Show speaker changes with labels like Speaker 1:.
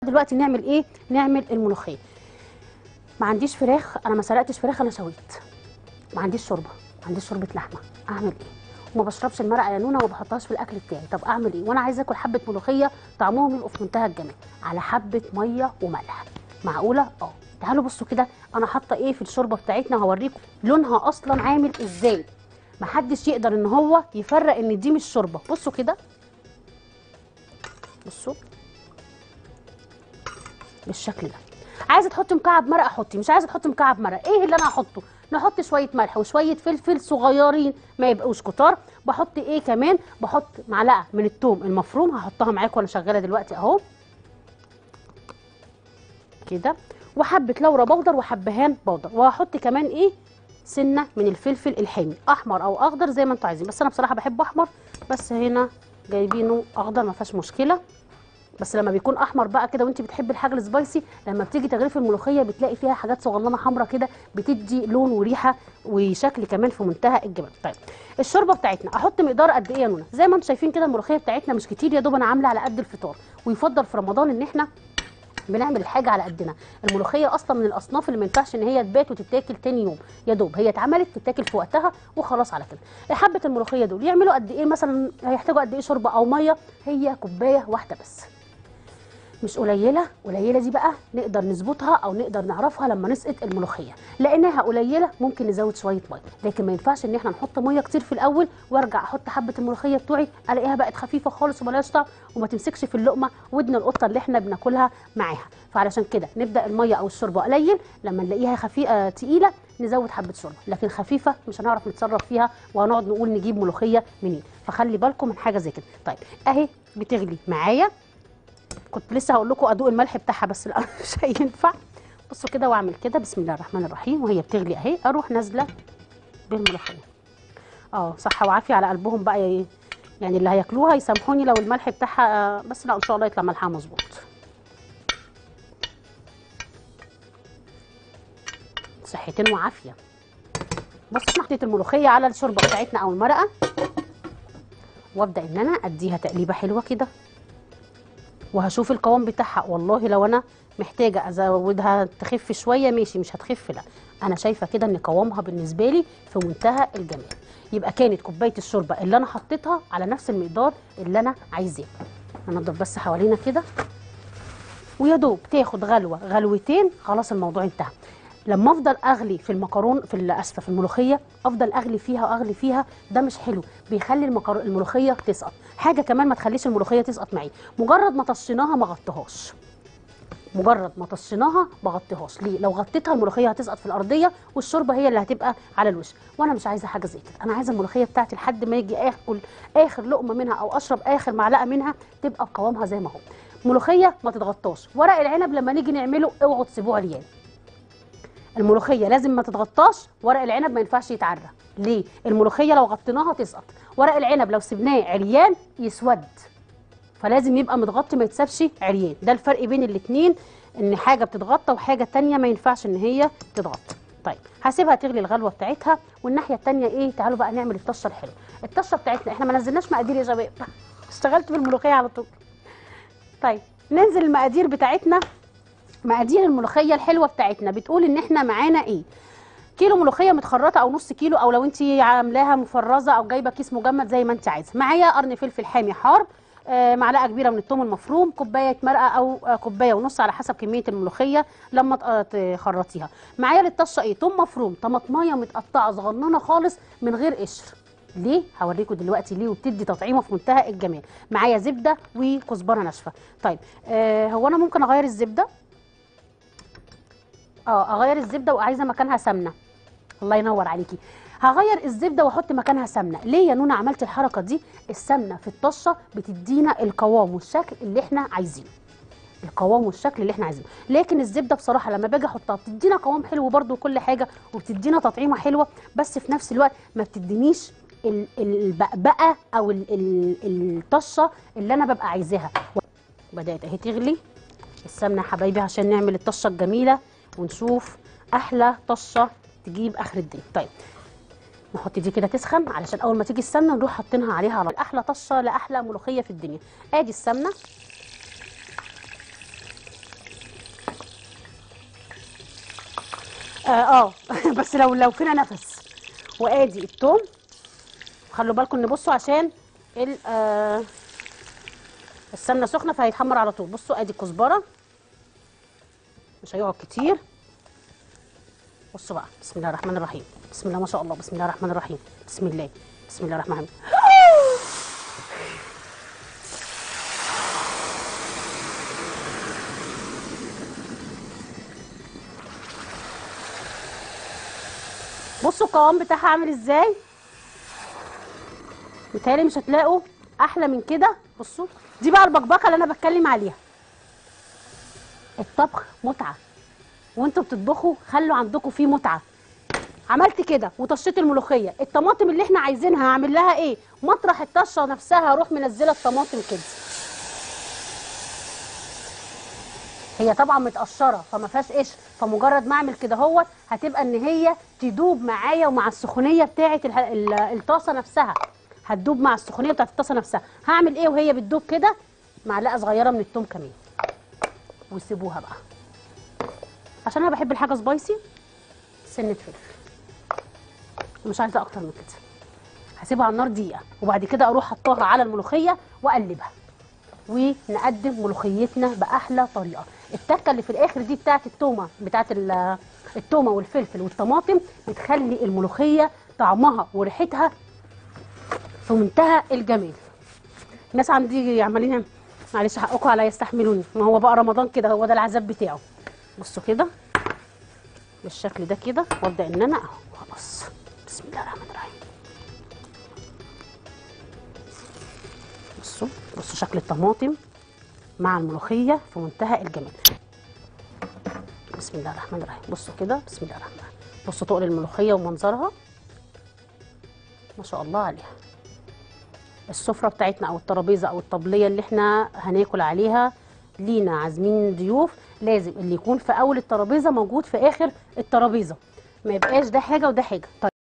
Speaker 1: دلوقتي نعمل ايه؟ نعمل الملوخيه. ما عنديش فراخ، انا ما سلقتش فراخ، انا شويت. ما عنديش شوربه، ما عنديش شوربه لحمه، اعمل ايه؟ وما بشربش المرقه يا نونه وما بحطهاش في الاكل بتاعي، طب اعمل ايه؟ وانا عايزه اكل حبه ملوخيه طعمهم يبقوا في منتهى الجمال على حبه ميه وملح. معقوله؟ تعالوا بصوا كده انا حاطه ايه في الشوربه بتاعتنا، هوريكم لونها اصلا عامل ازاي. محدش يقدر ان هو يفرق ان دي مش شوربه. بصوا كده، بصوا بالشكل ده. عايزه تحطي مكعب مرقه حطي، مش عايزه تحطي مكعب مرقه. ايه اللي انا هحطه؟ نحط شويه ملح وشويه فلفل صغيرين ما يبقوش كتار. بحط ايه كمان؟ بحط معلقه من الثوم المفروم، هحطها معاكم وانا شغاله دلوقتي اهو كده، وحبه لورا بودر وحبهان بودر، وهحط كمان ايه؟ سنه من الفلفل الحامي، احمر او اخضر زي ما انتوا عايزين، بس انا بصراحه بحب احمر، بس هنا جايبينه اخضر ما فيهاش مشكله. بس لما بيكون احمر بقى كده وانت بتحبي الحاجه السبايسي، لما بتيجي تغرفي الملوخيه بتلاقي فيها حاجات صغننه حمرا كده، بتدي لون وريحه وشكل كمان في منتهى الجمال. طيب الشوربه بتاعتنا احط مقدار قد ايه يا نونا؟ زي ما انتم شايفين كده الملوخيه بتاعتنا مش كتير، يا دوب انا عامله على قد الفطار. ويفضل في رمضان ان احنا بنعمل الحاجه على قدنا. الملوخيه اصلا من الاصناف اللي ما ينفعش ان هي تبات وتتاكل تاني يوم، يا دوب هي اتعملت تتاكل في وقتها وخلاص على كده. حبه الملوخيه دول يعملوا قد ايه مثلا؟ هيحتاجوا قد ايه شوربه او ميه؟ هي كوبايه واحده بس، مش قليله. قليله دي بقى نقدر نظبطها او نقدر نعرفها لما نسقط الملوخيه. لانها قليله ممكن نزود شويه ميه، لكن ما ينفعش ان احنا نحط ميه كتير في الاول وارجع احط حبه الملوخيه بتوعي الاقيها بقت خفيفه خالص وملهاش طعم وما تمسكش في اللقمه ودن القطه اللي احنا بناكلها معاها. فعلشان كده نبدا الميه او الشوربه قليل، لما نلاقيها خفيفه تقيله نزود حبه شوربه، لكن خفيفه مش هنعرف نتصرف فيها وهنقعد نقول نجيب ملوخيه منين. فخلي بالكم من حاجه زي كده. طيب اهي بتغلي معايا، كنت لسه هقول لكم ادوق الملح بتاعها بس لا مش هينفع. بصوا كده واعمل كده بسم الله الرحمن الرحيم وهي بتغلي اهي، اروح نازله بالملوخيه. صحه وعافيه على قلبهم بقى يعني اللي هياكلوها يسامحوني لو الملح بتاعها بس لا ان شاء الله يطلع ملحها مظبوط. صحتين وعافيه. بصوا حطيت الملوخيه على الشوربه بتاعتنا او المرقه، وابدا ان انا اديها تقليبه حلوه كده، وهشوف القوام بتاعها. والله لو انا محتاجه ازودها تخف شويه ماشي، مش هتخف لا، انا شايفه كده ان قوامها بالنسبه لي في منتهى الجمال. يبقى كانت كوبايه الشوربه اللي انا حطيتها على نفس المقدار اللي انا عايزاه. هنضف بس حوالينا كده، ويا دوب تاخد غلوه غلوتين خلاص الموضوع انتهى. لما افضل اغلي في المكرون في الملوخيه، افضل اغلي فيها واغلي فيها، ده مش حلو، بيخلي الملوخيه تسقط. حاجه كمان ما تخليش الملوخيه تسقط معي، مجرد ما طشيناها ما غطيهاش. مجرد ما طشيناها ما غطيهاش. ليه؟ لو غطيتها الملوخيه هتسقط في الارضيه والشوربه هي اللي هتبقى على الوش، وانا مش عايزه حاجه زي كده. انا عايزه الملوخيه بتاعتي لحد ما اجي اكل اخر لقمه منها او اشرب اخر معلقه منها تبقى بقوامها زي ما هو. ملوخيه ما تتغطاش. ورق العنب لما نيجي نعمله اوعوا تسيبوه عريان. الملوخيه لازم ما تتغطاش، ورق العنب ما ينفعش يتعرى. ليه؟ الملوخيه لو غطيناها تسقط، ورق العنب لو سبناه عريان يسود، فلازم يبقى متغطي ما يتسابش عريان. ده الفرق بين الاتنين، ان حاجه بتتغطى وحاجه تانية ما ينفعش ان هي تتغطى. طيب هسيبها تغلي الغلوه بتاعتها، والناحيه التانية ايه؟ تعالوا بقى نعمل الطشه الحلوه. الطشه بتاعتنا احنا ما نزلناش مقادير يا شباب اشتغلت بالملوخيه على طول. طيب ننزل المقادير بتاعتنا. مقادير الملوخيه الحلوه بتاعتنا بتقول ان احنا معانا ايه؟ كيلو ملوخيه متخرطه او نص كيلو، او لو انت عاملاها مفرزه او جايبه كيس مجمد زي ما انت عايزه. معايا قرن فلفل حامي حار، معلقه كبيره من الثوم المفروم، كوبايه مرقه او كوبايه ونص على حسب كميه الملوخيه لما تخرطيها. معايا للطشه ايه؟ ثوم مفروم، طماطمايه متقطعه صغننه خالص من غير قشر. ليه؟ هوريكم دلوقتي ليه، وبتدي تطعيمه في منتهى الجمال. معايا زبده وكزبره ناشفه. طيب هو انا ممكن اغير الزبده؟ اغير الزبده وعايزه مكانها سمنه. الله ينور عليكي. هغير الزبده واحط مكانها سمنه. ليه يا نونا عملت الحركه دي؟ السمنه في الطشه بتدينا القوام والشكل اللي احنا عايزينه، القوام والشكل اللي احنا عايزينه. لكن الزبده بصراحه لما باجي احطها بتدينا قوام حلو برده وكل حاجه، وبتدينا تطعيمه حلوه، بس في نفس الوقت ما بتدينيش البقبقه او الطشه اللي انا ببقى عايزاها. بدات اهي تغلي السمنه يا حبايبي عشان نعمل الطشه الجميله ونشوف احلى طشه تجيب اخر الدنيا. طيب نحط دي كده تسخن علشان اول ما تيجي السمنه نروح حاطينها عليها على احلى طشه لاحلى ملوخيه في الدنيا. ادي السمنه بس لو فينا نفس. وادي التوم، خلوا بالكم بصوا عشان السمنه سخنه فهيتحمر على طول. بصوا ادي الكزبره، مش هيقعد كتير. بصوا بقى، بسم الله الرحمن الرحيم، بسم الله ما شاء الله، بسم الله الرحمن الرحيم، بسم الله، بسم الله الرحمن الرحيم. بصوا القوام بتاعها عامل ازاي. متهيألي مش هتلاقوا احلى من كده. بصوا دي بقى البكبكه اللي انا بتكلم عليها. الطبخ متعه، وانتوا بتطبخوا خلوا عندكم فيه متعه. عملت كده وطشيت الملوخيه، الطماطم اللي احنا عايزينها هعمل لها ايه؟ مطرح الطشه نفسها اروح منزله الطماطم كده. هي طبعا متقشره فما فيهاش قشر، فمجرد ما اعمل كده هوت هتبقى ان هي تدوب معايا، ومع السخونيه بتاعه الطاسه نفسها هتدوب مع السخونيه بتاعه الطاسه نفسها. هعمل ايه وهي بتدوب كده؟ معلقه صغيره من الثوم كمان، وسيبوها بقى عشان انا بحب الحاجه سبايسي. سنه فلفل، مش عايزه اكتر من كده. هسيبها على النار دقيقه، وبعد كده اروح حطاها على الملوخيه واقلبها، ونقدم ملوخيتنا باحلى طريقه. التكه اللي في الاخر دي بتاعت التومه، بتاعت التومه والفلفل والطماطم، بتخلي الملوخيه طعمها وريحتها في منتهى الجمال. الناس عندي عمالين معلش حقكم عليا يستحملوني، ما هو بقى رمضان كده، هو ده العذاب بتاعه. بصوا كده بالشكل ده كده، وابدا ان انا اهو خلاص. بسم الله الرحمن الرحيم. بصوا شكل الطماطم مع الملوخيه في منتهى الجمال. بسم الله الرحمن الرحيم. بصوا كده، بسم الله الرحمن الرحيم. بصوا تقل الملوخيه ومنظرها ما شاء الله عليها. السفره بتاعتنا او الترابيزه او الطبليه اللي احنا هناكل عليها، لينا عازمين ضيوف، لازم اللي يكون في اول الترابيزه موجود في اخر الترابيزه، ما يبقاش ده حاجه وده حاجه. طيب